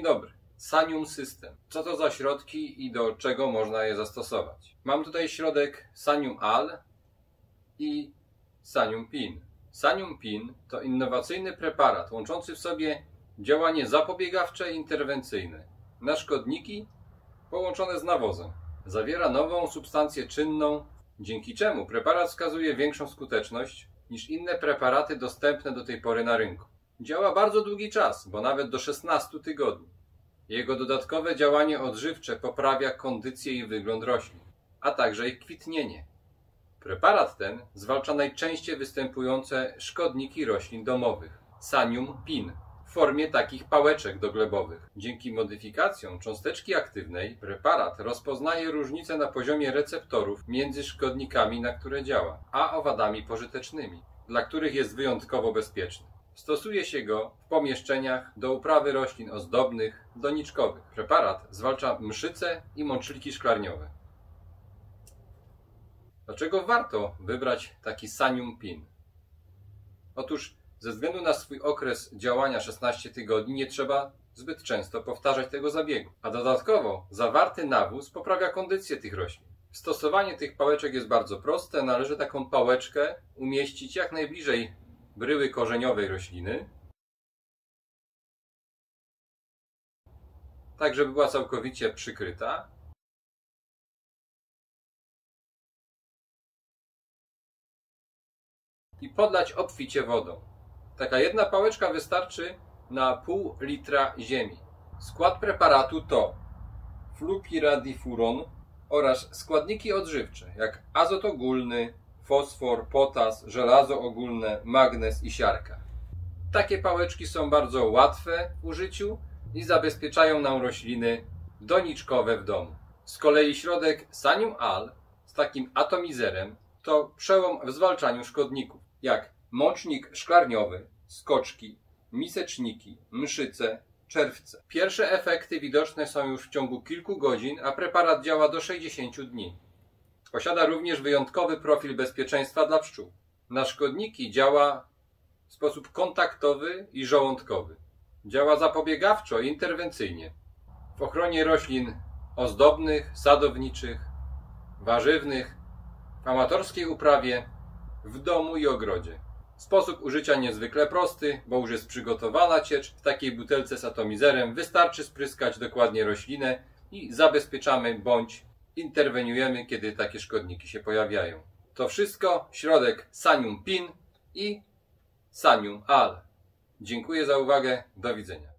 Dzień dobry. Sanium System. Co to za środki i do czego można je zastosować? Mam tutaj środek Sanium Al i Sanium Pin. Sanium Pin to innowacyjny preparat łączący w sobie działanie zapobiegawcze i interwencyjne na szkodniki połączone z nawozem. Zawiera nową substancję czynną, dzięki czemu preparat wskazuje większą skuteczność niż inne preparaty dostępne do tej pory na rynku. Działa bardzo długi czas, bo nawet do 16 tygodni. Jego dodatkowe działanie odżywcze poprawia kondycję i wygląd roślin, a także ich kwitnienie. Preparat ten zwalcza najczęściej występujące szkodniki roślin domowych, Sanium Pin, w formie takich pałeczek doglebowych. Dzięki modyfikacjom cząsteczki aktywnej preparat rozpoznaje różnice na poziomie receptorów między szkodnikami, na które działa, a owadami pożytecznymi, dla których jest wyjątkowo bezpieczny. Stosuje się go w pomieszczeniach do uprawy roślin ozdobnych, doniczkowych. Preparat zwalcza mszyce i mączliki szklarniowe. Dlaczego warto wybrać taki Sanium Pin? Otóż ze względu na swój okres działania 16 tygodni nie trzeba zbyt często powtarzać tego zabiegu. A dodatkowo zawarty nawóz poprawia kondycję tych roślin. Stosowanie tych pałeczek jest bardzo proste. Należy taką pałeczkę umieścić jak najbliżej bryły korzeniowej rośliny, tak żeby była całkowicie przykryta. I podlać obficie wodą. Taka jedna pałeczka wystarczy na pół litra ziemi. Skład preparatu to flupiradifuron oraz składniki odżywcze jak azot ogólny, fosfor, potas, żelazo ogólne, magnez i siarka. Takie pałeczki są bardzo łatwe w użyciu i zabezpieczają nam rośliny doniczkowe w domu. Z kolei środek Sanium Al z takim atomizerem to przełom w zwalczaniu szkodników, jak mącznik szklarniowy, skoczki, miseczniki, mszyce, czerwce. Pierwsze efekty widoczne są już w ciągu kilku godzin, a preparat działa do 60 dni. Posiada również wyjątkowy profil bezpieczeństwa dla pszczół. Na szkodniki działa w sposób kontaktowy i żołądkowy. Działa zapobiegawczo i interwencyjnie. W ochronie roślin ozdobnych, sadowniczych, warzywnych, w amatorskiej uprawie, w domu i ogrodzie. Sposób użycia niezwykle prosty, bo już jest przygotowana ciecz. W takiej butelce z atomizerem wystarczy spryskać dokładnie roślinę i zabezpieczamy bądź interweniujemy, kiedy takie szkodniki się pojawiają. To wszystko środek Sanium Pin i Sanium Al. Dziękuję za uwagę. Do widzenia.